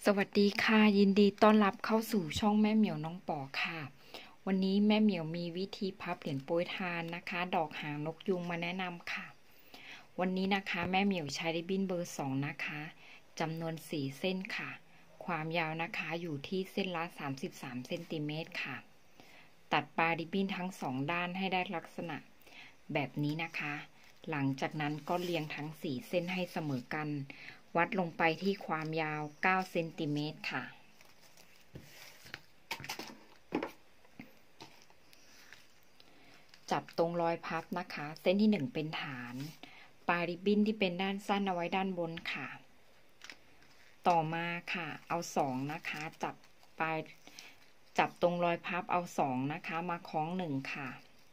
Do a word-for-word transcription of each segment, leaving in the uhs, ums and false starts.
สวัสดีค่ะยินดีต้อนรับเข้าสู่ช่องแม่เหมียวน้องปอค่ะวันนี้แม่เหมียวมีวิธีพับเหรียญโปรยทานนะคะดอกหางนกยูงมาแนะนำค่ะวันนี้นะคะแม่เหมียวใช้ริบบิ้นเบอร์สองนะคะจำนวนสี่เส้นค่ะความยาวนะคะอยู่ที่เส้นละสามสิบสามเซนติเมตรค่ะตัดปลายริบบิ้นทั้งสองด้านให้ได้ลักษณะแบบนี้นะคะหลังจากนั้นก็เรียงทั้งสี่เส้นให้เสมอกันวัดลงไปที่ความยาวเก้าเซนติเมตรค่ะจับตรงรอยพับนะคะเส้นที่หนึ่งเป็นฐานปลายริบบิ้นที่เป็นด้านสั้นเอาไว้ด้านบนค่ะต่อมาค่ะเอาสองนะคะจับปลายจับตรงรอยพับเอาสองนะคะมาคล้องหนึ่งค่ะ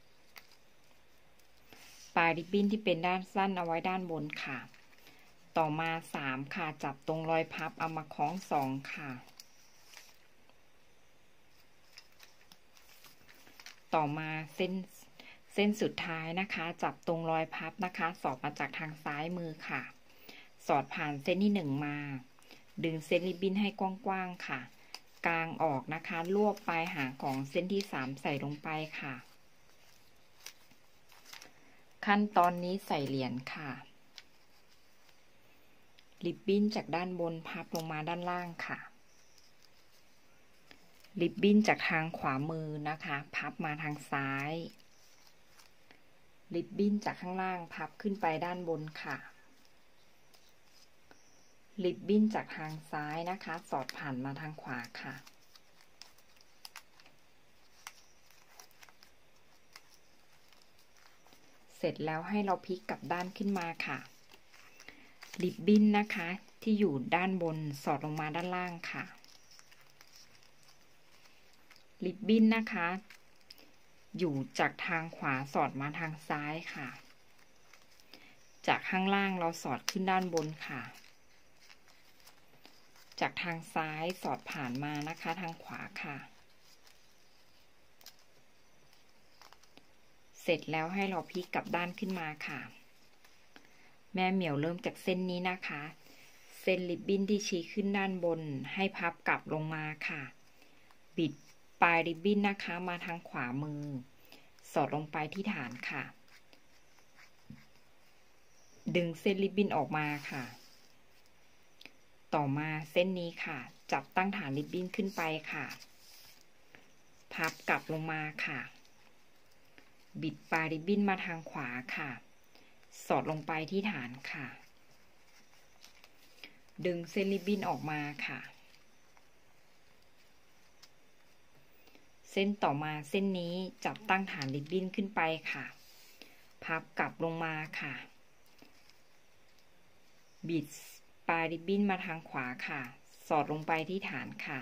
ปลายริบบิ้นที่เป็นด้านสั้นเอาไว้ด้านบนค่ะต่อมาสามค่ะจับตรงรอยพับเอามาคล้องสองค่ะต่อมาเส้นเส้นสุดท้ายนะคะจับตรงรอยพับนะคะสอดมาจากทางซ้ายมือค่ะสอดผ่านเส้นที่หนึ่งมาดึงเส้นริบบิ้นให้กว้างๆค่ะกางออกนะคะรวบปลายหางของเส้นที่สามใส่ลงไปค่ะขั้นตอนนี้ใส่เหรียญค่ะริบบิ้นจากด้านบนพับลงมาด้านล่างค่ะริบบิ้นจากทางขวามือนะคะพับมาทางซ้ายริบบิ้นจากข้างล่างพับขึ้นไปด้านบนค่ะริบบิ้นจากทางซ้ายนะคะสอดผ่านมาทางขวาค่ะเสร็จแล้วให้เราพลิกกลับด้านขึ้นมาค่ะริบบิ้นนะคะที่อยู่ด้านบนสอดลงมาด้านล่างค่ะริบบิ้นนะคะอยู่จากทางขวาสอดมาทางซ้ายค่ะจากข้างล่างเราสอดขึ้นด้านบนค่ะจากทางซ้ายสอดผ่านมานะคะทางขวาค่ะเสร็จแล้วให้เราพลิกกลับด้านขึ้นมาค่ะแม่เหมียวเริ่มจากเส้นนี้นะคะเส้นริบบิ้นที่ชี้ขึ้นด้านบนให้พับกลับลงมาค่ะบิดปลายริบบิ้นนะคะมาทางขวามือสอดลงไปที่ฐานค่ะดึงเส้นริบบิ้นออกมาค่ะต่อมาเส้นนี้ค่ะจับตั้งฐานริบบิ้นขึ้นไปค่ะพับกลับลงมาค่ะบิดปลายริบบิ้นมาทางขวาค่ะสอดลงไปที่ฐานค่ะดึงเส้นริบบิ้นออกมาค่ะเส้นต่อมาเส้นนี้จับตั้งฐานริบบิ้นขึ้นไปค่ะพับกลับลงมาค่ะบิดปลายริบบิ้นมาทางขวาค่ะสอดลงไปที่ฐานค่ะ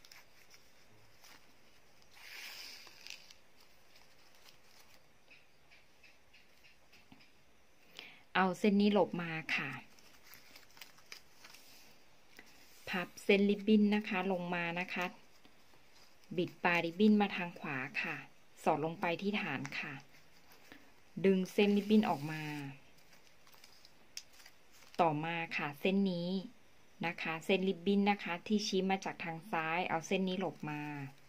เอาเส้นนี้หลบมาค่ะพับเส้นริบบิ้นนะคะลงมานะคะบิดปลายริบบิ้นมาทางขวาค่ะสอดลงไปที่ฐานค่ะดึงเส้นริบบิ้นออกมาต่อมาค่ะเส้นนี้นะคะเส้นริบบิ้นนะคะที่ชี้มาจากทางซ้ายเอาเส้นนี้หลบมา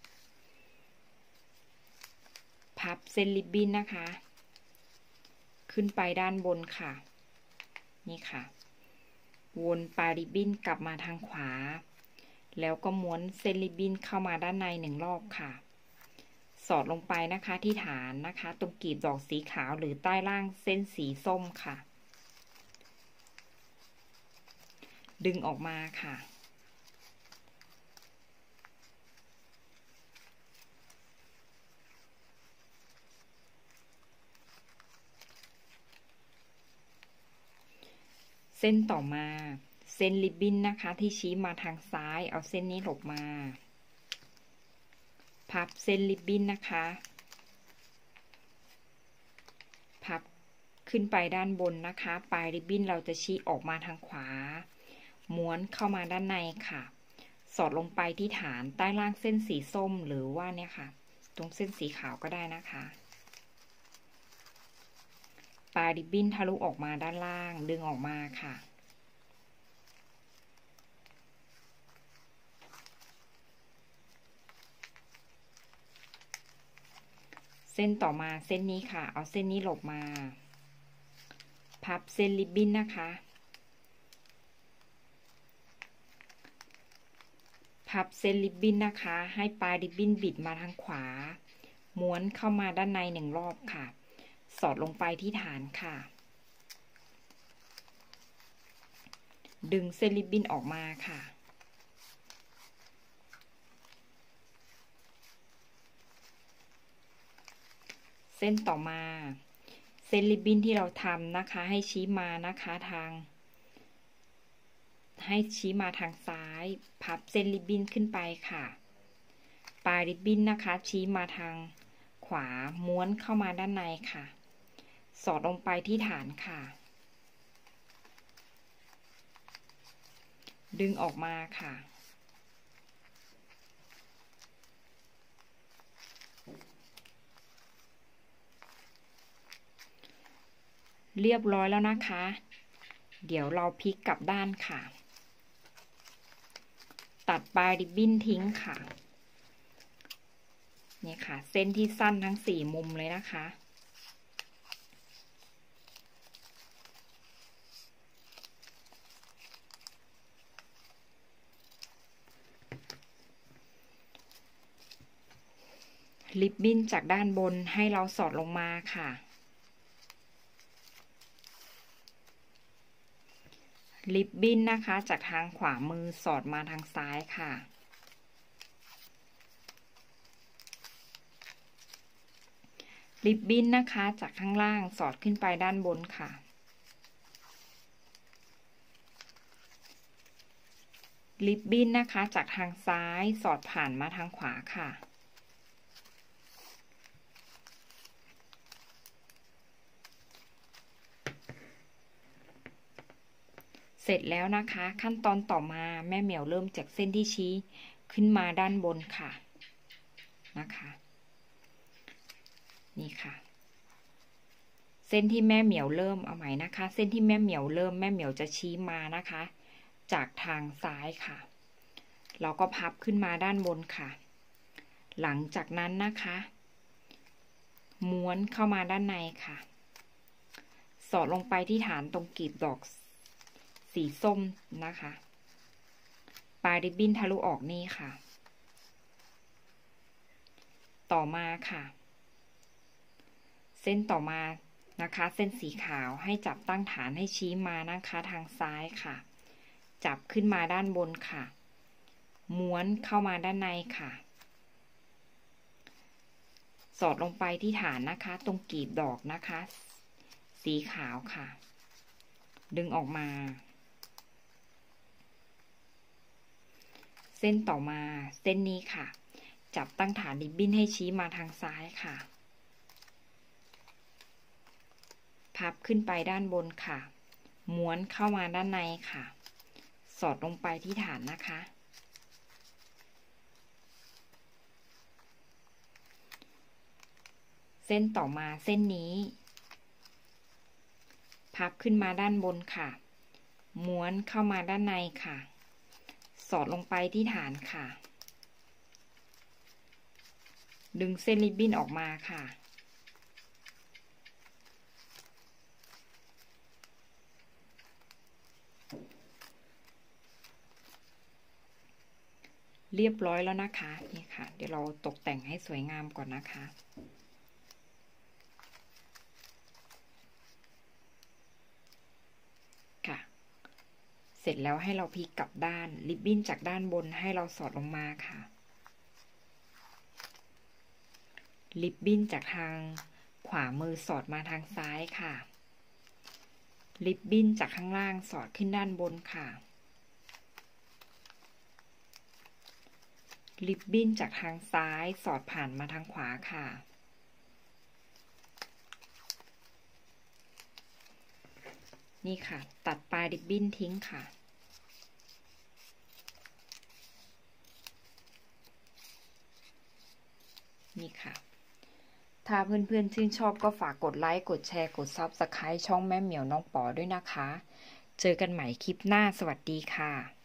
พับเส้นริบบิ้นนะคะขึ้นไปด้านบนค่ะนี่ค่ะวนปลายริบบิ้นกลับมาทางขวาแล้วก็ม้วนเส้นริบบิ้นเข้ามาด้านในหนึ่งรอบค่ะสอดลงไปนะคะที่ฐานนะคะตรงกลีบดอกสีขาวหรือใต้ล่างเส้นสีส้มค่ะดึงออกมาค่ะเส้นต่อมาเส้นริบบิ้นนะคะที่ชี้มาทางซ้ายเอาเส้นนี้หลบมาพับเส้นริบบิ้นนะคะพับขึ้นไปด้านบนนะคะปลายริบบิ้นเราจะชี้ออกมาทางขวาม้วนเข้ามาด้านในค่ะสอดลงไปที่ฐานใต้ล่างเส้นสีส้มหรือว่าเนี่ยค่ะตรงเส้นสีขาวก็ได้นะคะปลายริบบิ้นทะลุออกมาด้านล่างดึงออกมาค่ะส้นต่อมาเส้นนี้ค่ะเอาเส้นนี้หลบมาพับเส้นริบบิ้นนะคะพับเส้นริบบิ้นนะคะให้ปลายริบบิ้นบิดมาทางขวาม้วนเข้ามาด้านในหนึ่งรอบค่ะสอดลงไปที่ฐานค่ะดึงเส้นริบบิ้นออกมาค่ะเส้นต่อมาเส้นริบบิ้นที่เราทำนะคะให้ชี้มานะคะทางให้ชี้มาทางซ้ายพับเส้นริบบิ้นขึ้นไปค่ะปลายริบบิ้นนะคะชี้มาทางขวาม้วนเข้ามาด้านในค่ะสอดลงไปที่ฐานค่ะดึงออกมาค่ะเรียบร้อยแล้วนะคะเดี๋ยวเราพลิกกลับด้านค่ะตัดปลายริบบิ้นทิ้งค่ะนี่ค่ะเส้นที่สั้นทั้งสี่มุมเลยนะคะริบบิ้นจากด้านบนให้เราสอดลงมาค่ะริบบิ้นนะคะจากทางขวามือสอดมาทางซ้ายค่ะริบบิ้นนะคะจากข้างล่างสอดขึ้นไปด้านบนค่ะริบบิ้นนะคะจากทางซ้ายสอดผ่านมาทางขวาค่ะเสร็จแล้วนะคะขั้นตอนต่อมาแม่เหมียวเริ่มจากเส้นที่ชี้ขึ้นมาด้านบนค่ะนะคะนี่ค่ะเส้นที่แม่เหมียวเริ่มเอาใหม่นะคะเส้นที่แม่เหมียวเริ่มแม่เหมียวจะชี้มานะคะจากทางซ้ายค่ะเราก็พับขึ้นมาด้านบนค่ะหลังจากนั้นนะคะม้วนเข้ามาด้านในค่ะสอดลงไปที่ฐานตรงกลีบดอกสีส้มนะคะปลายริบบิ้นทะลุออกนี่ค่ะต่อมาค่ะเส้นต่อมานะคะเส้นสีขาวให้จับตั้งฐานให้ชี้มานะคะทางซ้ายค่ะจับขึ้นมาด้านบนค่ะม้วนเข้ามาด้านในค่ะสอดลงไปที่ฐานนะคะตรงกลีบดอกนะคะสีขาวค่ะดึงออกมาเส้นต่อมาเส้นนี้ค่ะจับตั้งฐานริบบิ้นให้ชี้มาทางซ้ายค่ะพับขึ้นไปด้านบนค่ะม้วนเข้ามาด้านในค่ะสอดลงไปที่ฐานนะคะเส้นต่อมาเส้นนี้พับขึ้นมาด้านบนค่ะม้วนเข้ามาด้านในค่ะสอดลงไปที่ฐานค่ะดึงเส้นริบบิ้นออกมาค่ะเรียบร้อยแล้วนะคะนี่ค่ะเดี๋ยวเราตกแต่งให้สวยงามก่อนนะคะค่ะเสร็จแล้วให้เราพลิกกลับด้านริบบิ้นจากด้านบนให้เราสอดลงมาค่ะริบบิ้นจากทางขวามือสอดมาทางซ้ายค่ะริบบิ้นจากข้างล่างสอดขึ้นด้านบนค่ะริบบิ้นจากทางซ้ายสอดผ่านมาทางขวาค่ะนี่ค่ะตัดปลายริบบิ้นทิ้งค่ะนี่ค่ะถ้าเพื่อนๆชื่นชอบก็ฝากกดไลค์กดแชร์กดซับสไครบ์ช่องแม่เหมียวน้องป๋อด้วยนะคะเจอกันใหม่คลิปหน้าสวัสดีค่ะ